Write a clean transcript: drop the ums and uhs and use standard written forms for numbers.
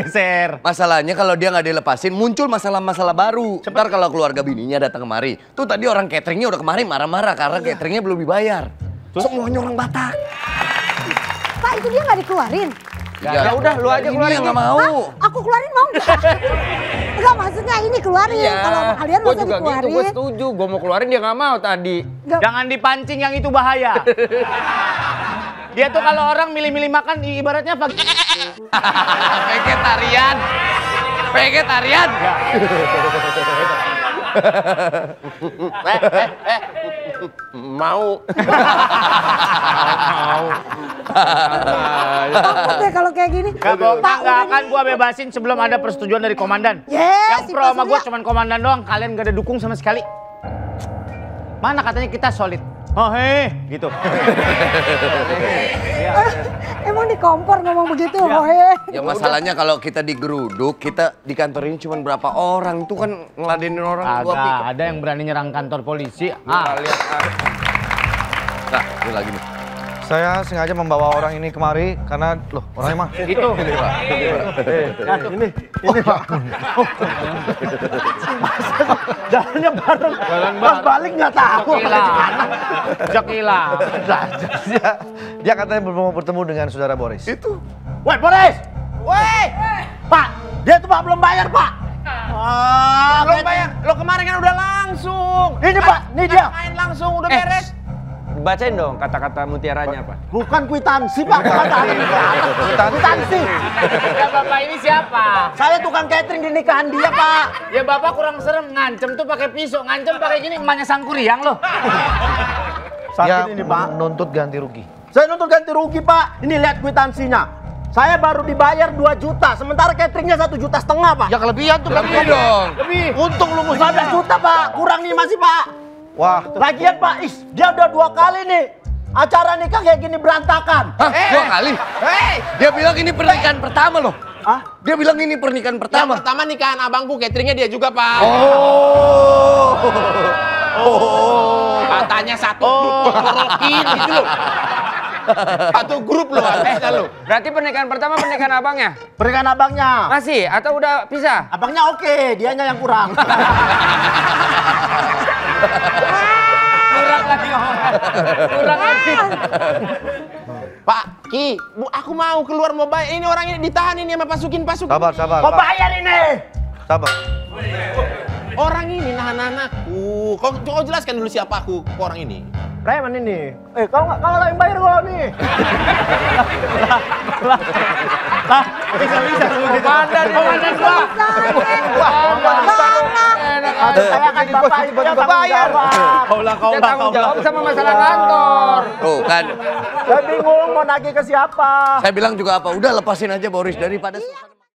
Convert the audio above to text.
geser. Masalahnya kalau dia nggak dilepasin, muncul masalah-masalah baru. Ntar kalau keluarga bininya datang kemari, tuh tadi orang cateringnya udah kemari marah-marah karena cateringnya belum dibayar. Semuanya orang Batak. Pak, itu dia nggak dikeluarin? Ya udah, lu aja keluarin. Nggak mau. Hah? Aku keluarin mau nggak? Enggak, maksudnya ini keluarin. Kalau kalian mau dikeluarin. Gitu, gue setuju. Gue mau keluarin dia nggak mau tadi. Jangan dipancing, yang itu bahaya. Dia tuh kalau orang milih-milih makan ibaratnya Vegetarian. Vegetarian. Mau. Takut deh kalau kayak gini. Nggak akan gua bebasin sebelum ada persetujuan dari komandan. Yang pro sama gua cuman komandan doang, kalian gak ada dukung sama sekali. Mana katanya kita solid. Oh gitu. Emang di kompor ngomong begitu, Ya masalahnya kalau kita digeruduk, kita di kantor ini cuma berapa orang, itu kan ngeladenin orang. Agak ada yang berani nyerang kantor polisi. Nah, ini lagi nih. Saya sengaja membawa orang ini kemari karena loh orangnya mah itu. Ini Pak. Jalannya bareng. Pas balik nggak tahu. Jokila. Dia katanya mau bertemu dengan saudara Boris. Itu. Woi Boris. Woi. Pak, dia tuh Pak belum bayar Pak. Belum bayar. Lo kemarin kan udah langsung. Ini Pak, ini dia. Main langsung udah beres. Bacain dong kata-kata mutiaranya apa? Bukan kwitansi Pak, kwitansi. Ya Bapak ini siapa? Saya tukang catering di nikahan dia Pak. Ya Bapak kurang serem, ngancem tuh pakai pisau, ngancem pakai gini, emaknya Sangkuriang loh. Dia Sakit ini Pak. menuntut ganti rugi. Saya nuntut ganti rugi Pak, ini lihat kwitansinya. Saya baru dibayar 2 juta, sementara cateringnya 1,5 juta Pak. Ya kelebihan tuh lebih dong. Lebih. Untung lu 15 juta Pak, kurang nih masih Pak. Wah, Lagian Pak Is, dia udah 2 kali nih acara nikah kayak gini berantakan. Hah? 2 kali? Dia bilang ini pernikahan pertama loh. Hah? Dia bilang ini pernikahan pertama. Yang pertama nikahan abangku, cateringnya dia juga Pak. Katanya satu grup ngorokin gitu loh. Satu grup loh, lo. Berarti pernikahan pertama pernikahan abangnya? Pernikahan abangnya. Masih atau udah pisah? Abangnya oke, dianya yang kurang. Kurang lagi orang. Kurang lagi. Pak Ki, aku mau keluar mau bayar. Ini orang ini ditahan ini sama pasukin. sabar. Kau bayar ini. Sabar. Orang ini nahan anakku. Kau jelaskan dulu siapa aku ke orang ini. Preman ini. Kalau yang bayar kalau nih. Bisa. Komandan gua. Saya akan Bapak juga bayar. Dia tanggung jawab sama masalah kantor. Tuh kan. Saya bingung mau nagih ke siapa. Saya bilang juga apa, udah lepasin aja Boris daripada